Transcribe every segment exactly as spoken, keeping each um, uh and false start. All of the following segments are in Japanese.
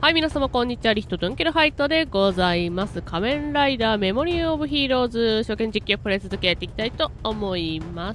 はい、皆様こんにちは。リヒトトンケルハイトでございます。仮面ライダーメモリーオブヒーローズ初見実況プレイ続けやっていきたいと思います。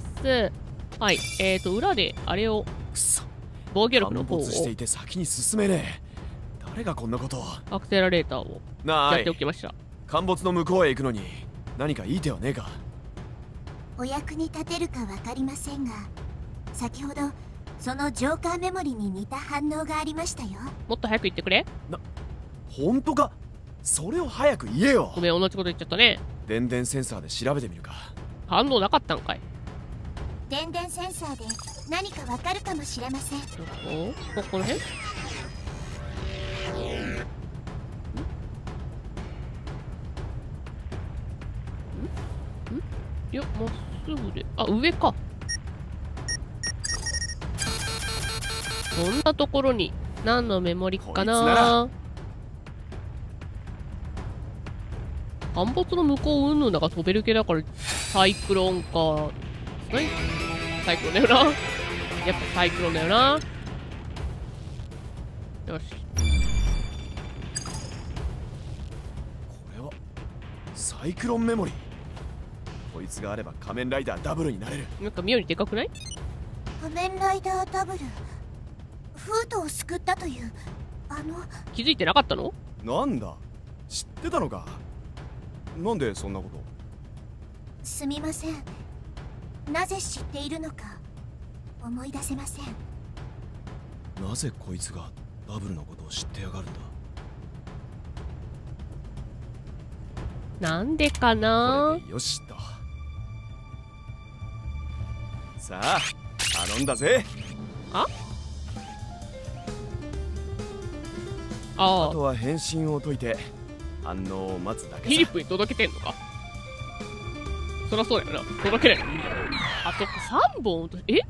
はい、えーと、裏であれを、 くそ、 防御力の方を、 陥没していて先に進めねえ。誰がこんなことを。 アクセラレーターをなあ、 やっておきました。 陥没の向こうへ行くのに何かいい手はねえか。 お役に立てるか分かりませんが、先ほどそのジョーカーメモリに似た反応がありましたよ。 もっと早く言ってくれ。 な、本当か。それを早く言えよ。 ごめん、同じこと言っちゃったね。 電電センサーで調べてみるか。 反応なかったんかい。 電電センサーで何か分かるかもしれません。 どこ？ここの辺？ん？ん？いや、まっすぐで、あ、上か。こんなところに何のメモリかな。陥没の向こううんぬんだから飛べる系だからサイクロンか。何？サイクロンだよな。やっぱサイクロンだよな。よし。 これはサイクロンメモリー。こいつがあれば仮面ライダーダブルになれる。 なんか妙にでかくない？ 仮面ライダーダブル、フートを救ったというあの。 気づいてなかったの？ なんだ、知ってたのか。なんでそんなこと。 すみません、なぜ知っているのか思い出せません。 なぜこいつがダブルのことを知ってやがるんだ。 なんでかな。 これでよしと。さあ頼んだぜ。 あああ、 あとは返信を解いて反応を待つだけさ。 フィリップに届けてんのか。そりゃそうだよな。届けない。あとさんぼん落とし、え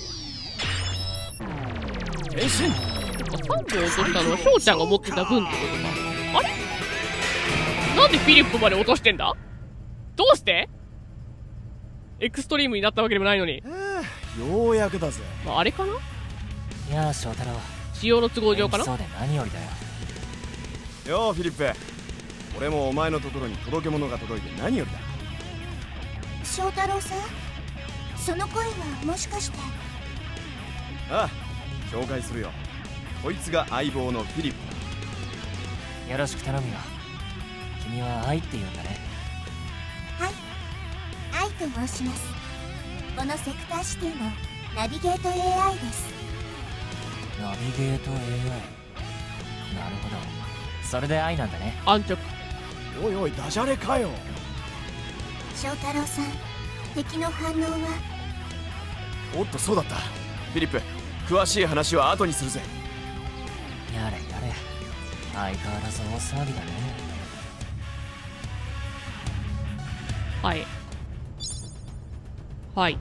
返信。 さんぼん落としたのは翔ちゃんが持ってた分ってことか。あれなんでフィリップまで落としてんだ。どうしてエクストリームになったわけでもないのに。 ようやくだぜ。 まあ、あれかな。 いやあ翔太郎、 仕様の都合上かな。 そうで何よりだよ。 ようフィリップ、俺もお前のところに届け物が届いて何よりだ。 翔太郎さん、その声はもしかして。 ああ、紹介するよ。こいつが相棒のフィリップ。 よろしく頼むよ。君は愛って言うんだね。 はい、愛と申します。このセクターシティのナビゲート エーアイ です。 ナビゲート エーアイ。なるほど、それで愛なんだね。 安直。 おいおい、ダジャレかよ。 翔太郎さん、敵の反応は。 おっと、そうだった。フィリップ、詳しい話は後にするぜ。 やれやれ、相変わらず大騒ぎだね。 はいはい。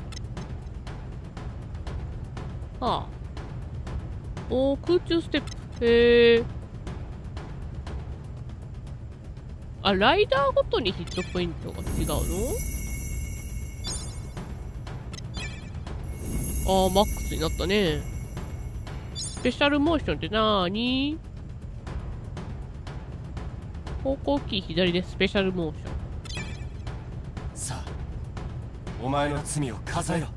はあ。おー、空中ステップ。へえ。あ、ライダーごとにヒットポイントが違うの？あー、マックスになったね。スペシャルモーションってなーに？方向キー左でスペシャルモーション。 さあ、お前の罪を数えろ。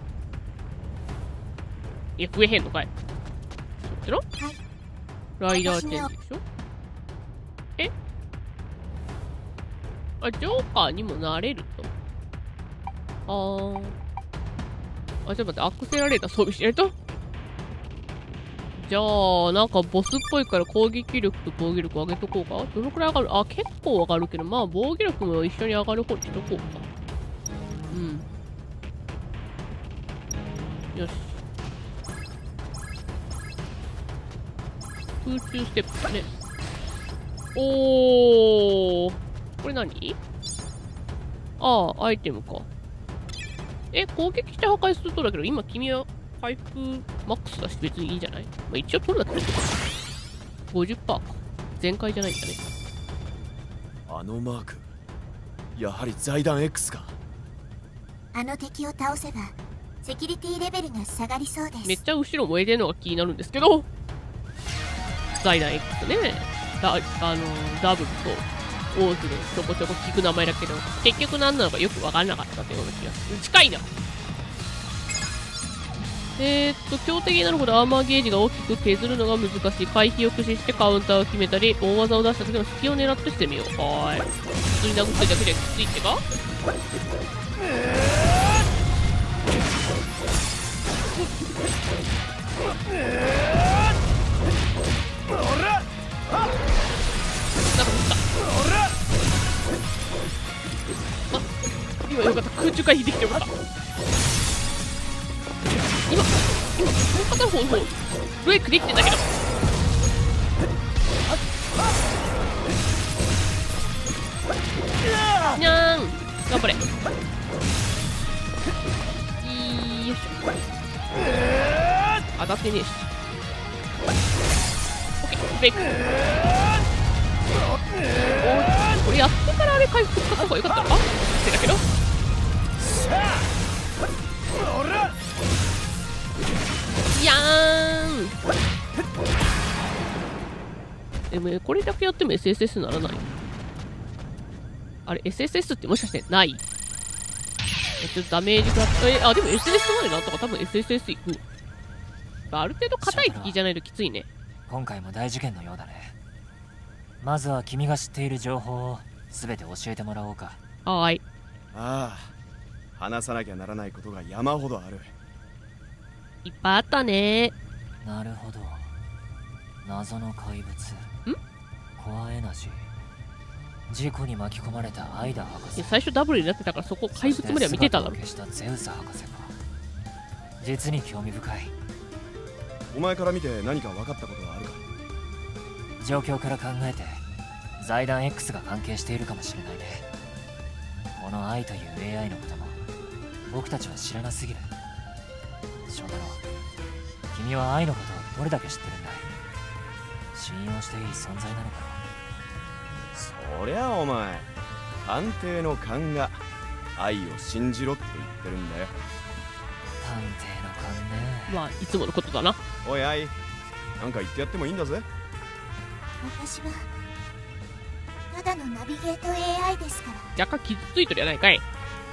いや、増えへんのかい。そっちの？ はい、 ライダーチェンジでしょ？え？あ、ジョーカーにもなれると。あー。あ、ちょっと待って、アクセラレーター装備しないと。じゃあ、なんかボスっぽいから攻撃力と防御力上げとこうか。どのくらい上がる？あ、結構上がるけど、まあ防御力も一緒に上がる方にしとこうか。うん。よし。空中ステップだね。おー。これ何？ああ、アイテムか。え、攻撃して破壊するとだけど、今君は回復マックスだし別にいいんじゃない？まあ、一応取るだけど ごじゅっパーセント か。全開じゃないんだね。 あのマーク、やはり財団 X か。 あの敵を倒せばセキュリティレベルが下がりそうです。 めっちゃ後ろ燃えてるのが気になるんですけど。 財団 X ね。だあのダブルとオーズでちょこちょこ聞く名前だけど、結局何なのかよく分からなかったっていうような気がする。近いな。えーっと、強敵になるほどアーマーゲージが大きく削るのが難しい。回避を駆使してカウンターを決めたり、大技を出した時の隙を狙ってしてみよう。はーい。普通に殴ってるだけできついってか。なんか撃った。あ、今よかった。空中回避できてよかった。今、今、もう片方の方、ブレイクできてんだけど。にゃーん、頑張れ。よいしょ。当たってねえし。オッケー、ブレイク。お、これやってからあれ回復使った方がよかったのかってだけど。やーん。でもこれだけやっても エスエスエス ならない。あれ エスエスエス ってもしかしてない？えちょっとダメージがえあでも エスエス までなったから多分 エスエスエス いく。ある程度硬い敵じゃないときついね。 今回も大事件のようだね。まずは君が知っている情報を全て教えてもらおうか。 はーい。 ああ、話さなきゃならないことが山ほどある。 いっぱいあったね。 なるほど。謎の怪物。ん？コアエナジー。事故に巻き込まれたアイダ博士。 いや最初ダブルになってたからそこ怪物までは見てただろ。 消したゼウス博士か。実に興味深い。 お前から見て何か分かったことはあるか？ 状況から考えて財団 X が関係しているかもしれないね。この愛という エーアイ のことも僕たちは知らなすぎる。翔太郎、君は愛のことをどれだけ知ってるんだい？信用していい存在なのか？ そりゃお前、探偵の勘が愛を信じろって言ってるんだよ。 探偵の勘ね。 まあいつものことだな。 おい愛、なんか言ってやってもいいんだぜ。 私はただのナビゲート エーアイ ですから。 若干傷ついとるやないかい。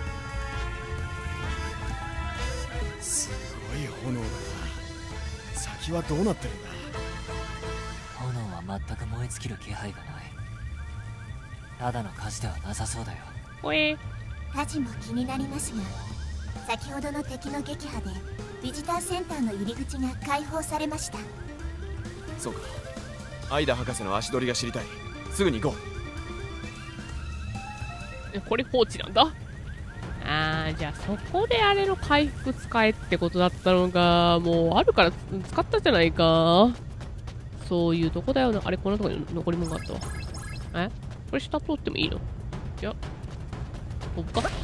すごい炎だな。先はどうなってるんだ？ 炎は全く燃え尽きる気配がない。ただの火事ではなさそうだよ。 ほえー。 火事も気になりますが、先ほどの敵の撃破でビジターセンターの入り口が開放されました。 そうか、アイダ博士の足取りが知りたい。すぐに行こえこれ放置なんだ。あーじゃあそこであれの回復使えってことだったのがもうあるから使ったじゃないか。そういうとこだよな。あれこんなとこに残り物があったわ。えこれ下通ってもいいの？いや飛ぶか。す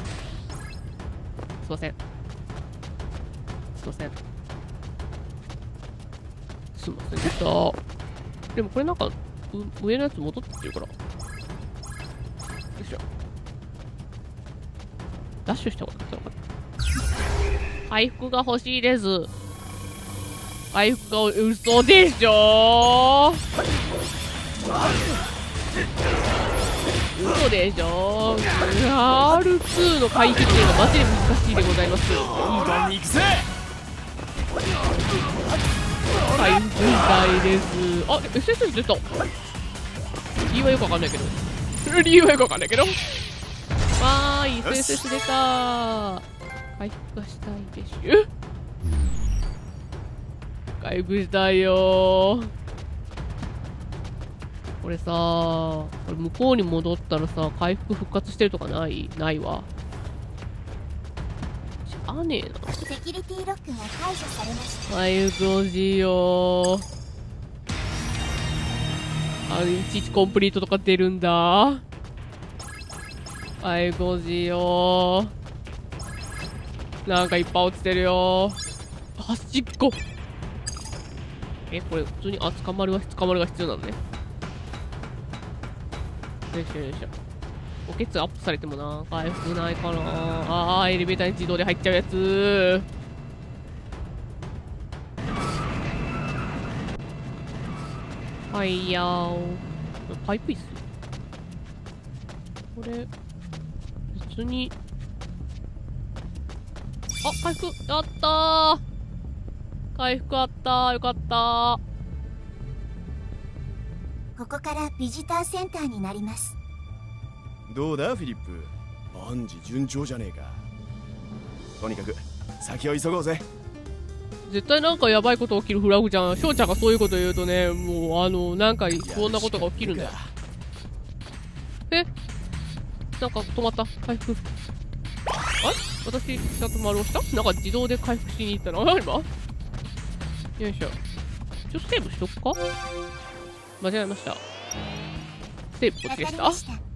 いませんすいませんすいませんでした。でもこれなんか上のやつ戻ってきてるからよいしょ。ダッシュしたことないのかな。回復が欲しいです。回復が嘘でしょ。嘘でしょ。 アールツー の回避っていうのがマジで難しいでございます。 う。本に行くぜ。 回復したいです。あ、エスエスエス 出た。理由はよくわかんないけど理由はよくわかんないけどわーい エスエスエス 出た。回復がしたいでしょ。回復したいよー。これさこれ向こうに戻ったらさ回復復活してるとかないないわ。しゃあねえな。 セキュリティロックが解除されました。 回復欲しいよー。あいちいちコンプリートとか出るんだ。回復欲しいよー。なんかいっぱい落ちてるよー。端っこ。えこれ普通にあ捕まるは捕まるが必要なのね。よいしょよいしょ。おけつアップされてもな回復ないかなあ。あーエレベーターに自動で入っちゃうやつ。 はいやーパイプ椅子これ別にあ回復やったー回復あったーよかったーここからビジターセンターになります。 どうだフィリップ、万事順調じゃねえか。とにかく先を急ごうぜ。 絶対なんかやばいこと起きるフラグじゃん。翔ちゃんがそういうこと言うとね、もうあのなんかそんなことが起きるんだよ。えなんか止まった回復。あれ私ちゃんと丸押したなんか自動で回復しに行ったのあ今よいしょ。ちょっとセーブしとくか。間違えました。セーブこっちでした。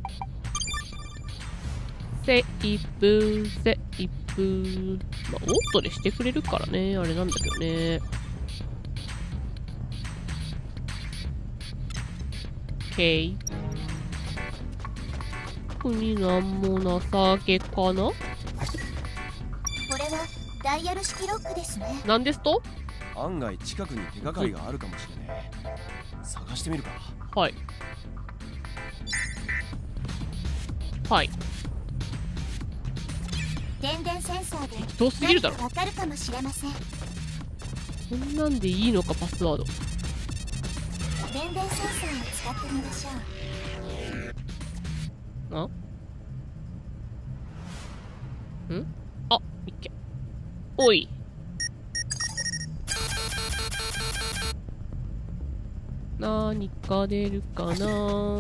セーブセーブまあオートでしてくれるからねあれなんだけどね。OK 特になんもなさげかな。 これはダイヤル式ロックですね。 なんですと案外近くに手がかりがあるかもしれねえ。探してみるか。 はいはい電電センサーで適当すぎるだろ。 わかるかもしれません。 こんなんでいいのかパスワード。 電電センサーを使ってみましょう。 あんあいっけおい何か出るかな。 アライブ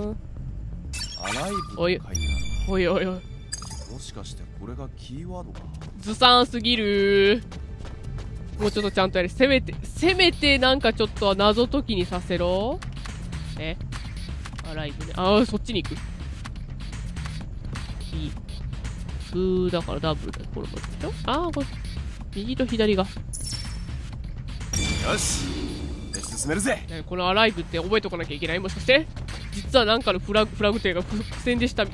おいと書いておいおいおいある。もしかしてこれがキーワードか。 ずさんすぎる。もうちょっとちゃんとやれ。せめてせめてなんかちょっと謎解きにさせろ。えアライブね。ああそっちに行く。いいブーだからダブルだ。これもでしょ。ああこれ右と左が。 よしで進めるぜ。 ねこのアライブって覚えておかなきゃいけない。もしかして実はなんかのフラグフラグというか伏線でした。めっち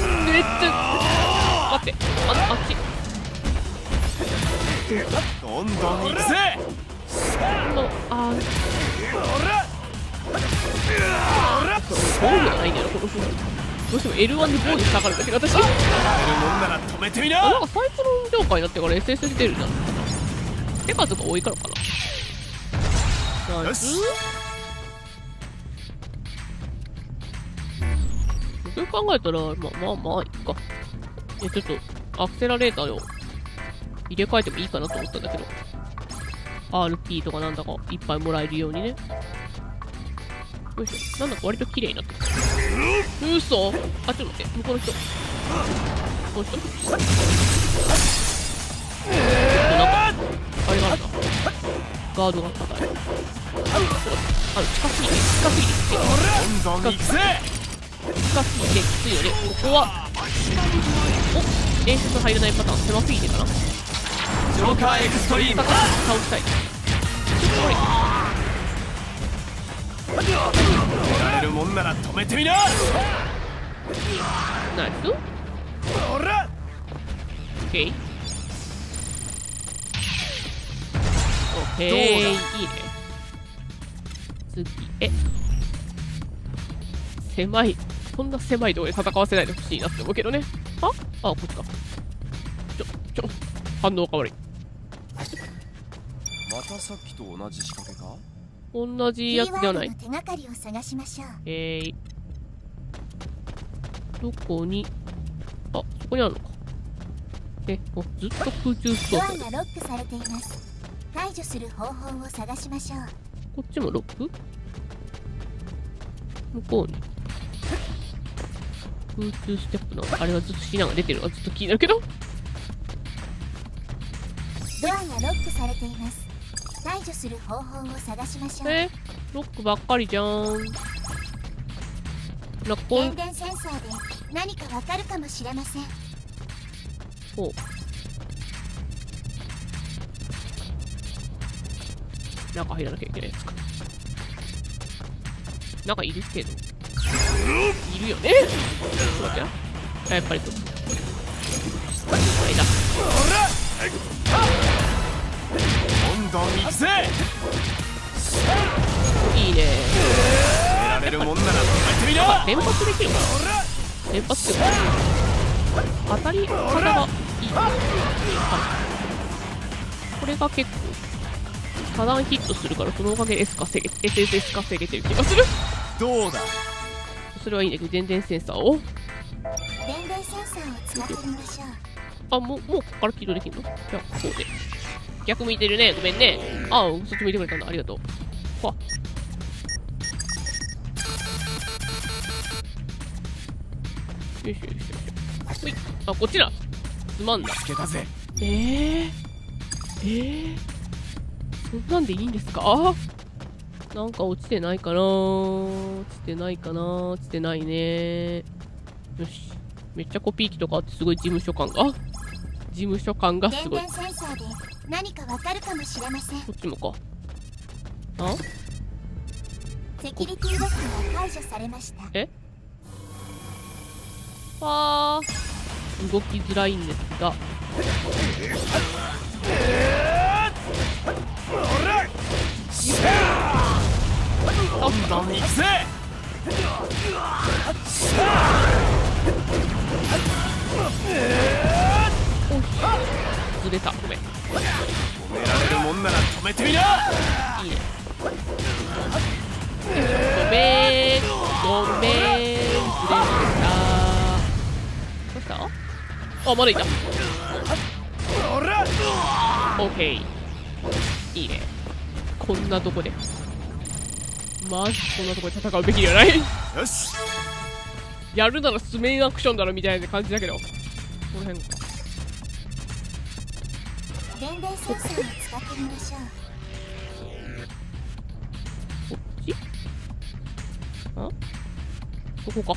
ゃ待ってああっちどんどん行くぜ。 ああ防具がないんだよなこのフラグ。どうしても エルワン で防御したがるんだけど私あやれるもんなら止めてみな。 なんかサイクロン状態になってから エスエス 出るじゃん。手数が多いからかな。ナイス。よく考えたらまあまあまあいいか。いやちょっとアクセラレーターを入れ替えてもいいかなと思ったんだけど アールピー とかなんだかいっぱいもらえるようにね。よいしょなんだか割と綺麗になってる。うそあちょっと待って向こうの人この人なんかあれがあるなガードが高い。あの近すぎて近すぎてどんどん行くぜ。 近すぎてきついよね。ここはお演出入らないパターン狭すぎてかな。 ジョーカーエクストリーム倒したい。ちょっとやれるもんなら止めてみな。 ナイスオッケーオッケーいいね。次へ狭いこんな狭いところで戦わせないでほしいなって思うけどね。ああこっちか。ちょちょ反応が悪い。 またさっきと同じ仕掛けか。 同じやつではない。 キーワードの手がかりを探しましょう。 えー、どこにあそこにあるのか。えおずっと空中ストドアーブ。 がロックされています。解除する方法を探しましょう。 こっちもロック向こうに空中ステップのあれがずっとシーナが出てるのがずっと気になるけど。 ドアがロックされています。解除する方法を探しましょう。 えロックばっかりじゃん。なんかこん電電センサーで何かわかるかもしれません。 ほう中入らなきゃいけないやつか。なんかいるけどいるよね。ちょっと待ってなあやっぱりとあれだどんどん行くぜ。 いいねか連発できるかな。連発って当たり方がいい。これが結構多段ヒットするから、そのおかげで S 稼げ エスエスエス 稼げてる気がする。 どうだ。 それはいいんだけど、電電センサーを電電センサーを使ってみましょう。 あ、もう、もうここから起動できるの？じゃあ、こうで。逆向いてるね。ごめんね。ああ、そっち向いてくれたんだ。ありがとう。ほわ。よいしょよいしょよいしょ。ほい。あ、こっちだ。すまんな。 つけたぜ。 えー、えー、そんなんでいいんですか？なんか落ちてないかな？落ちてないかな？落ちてないね。よし。めっちゃコピー機とかあってすごい事務所感が。事務所感がすごい。 電電センサーで何かわかるかもしれません。 こっちもか。あ？ セキュリティロックが解除されました。 え？わー。動きづらいんですが。 どんどん行くぜ。 ずれた。ごめん。 止められるもんなら止めてみな。 いいね。ごめん。ごめん。ずれました。どうした？あ、まだいた。オッケー。いいね。こんなとこで。マジこんなとこで戦うべきではない。 よし。 やるならスメインアクションだろみたいな感じだけど。この辺か。 電電センサーを使ってみましょう。 こっち？あ？ここか。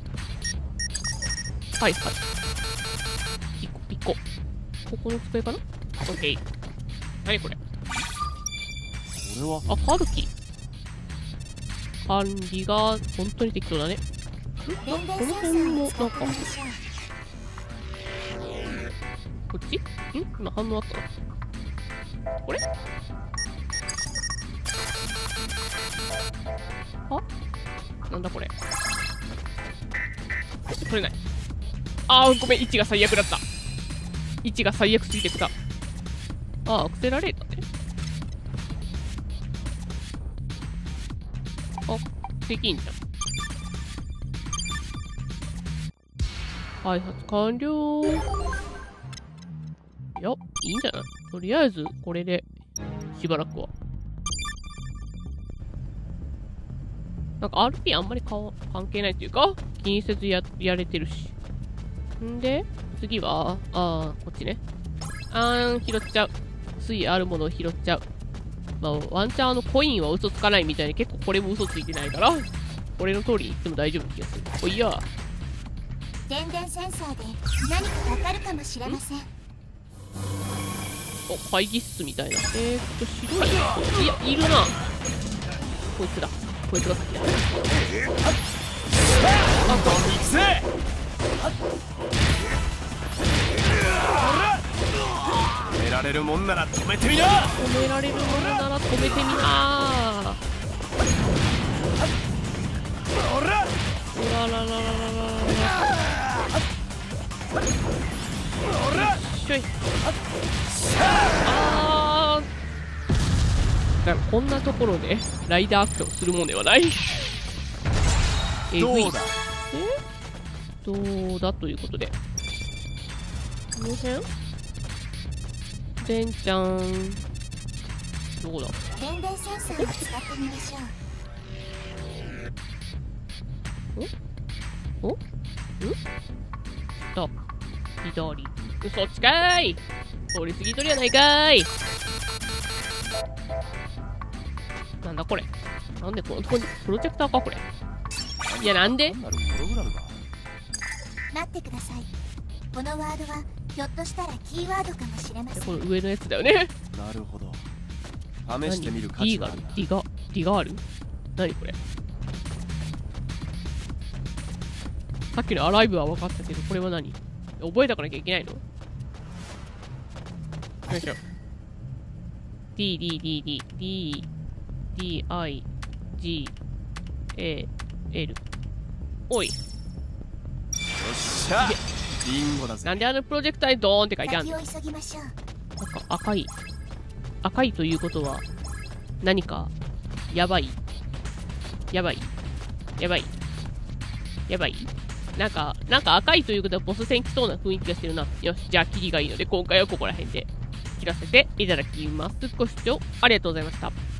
はいはい。一個、一個。ここの机かな？オッケー。何これ？ これはあ、カードキー。管理が本当に適当だね。 電電センサーを使ってみましょう。 こっち？ん？今反応あったな。これ？あ？なんだこれ。取れない。あーごめん、位置が最悪だった。位置が最悪すぎてきた。あー、アクセラレーターね。あ、できんじゃん。開発完了。いや、いいんじゃない？とりあえず、これで、しばらくは。なんか アールピー あんまりか関係ないというか、気にせずや、やれてるし。んで、次は、あー、こっちね。あーん、拾っちゃう。ついあるものを拾っちゃう。まあ、ワンチャンあのコインは嘘つかないみたいに結構これも嘘ついてないから、これの通りに言っても大丈夫な気がする。おいや。 電電センサーで何かわかるかもしれません。 お、会議室みたいな。えーっと、白い。いや、いるな。こいつだ。こいつが先だ。あ、 どんどん行くぜ。止められるもんなら止めてみな。 止められるものなら止めてみな。うららららららら。しょい。あー。だからこんなところでライダーアクションするもんではない。えぐい。 どうだ。 えどうだということで。この辺でんちゃん。どこだ？ 電電センサーを使ってみましょう。 おんと、左。そっちかーい。通り過ぎとるやないかーい。なんだこれ。なんでこのとこにプロジェクターかこれ。いやなんで？ 単なるプログラムか。 待ってください。このワードはひょっとしたらキーワードかもしれません。 この上のやつだよね。 なるほど。試してみる価値があるな。 リーガル、リガ、リガール？何これ？さっきのアライブは分かったけど、これは何？覚えておかなきゃいけないの？よいしょ。D、D、D、D、D、D、I、G、A、L。 おい。 よっしゃリンゴだぜ。 なんであのプロジェクターにドーンって書いてあるの？ 先を急ぎましょう。 なんか赤い。赤いということは、何か、やばい。やばい。やばい。やばい。なんか、なんか赤いということはボス戦来そうな雰囲気がしてるな。よし、じゃあ、キリがいいので、今回はここら辺で切らせていただきます。ご視聴ありがとうございました。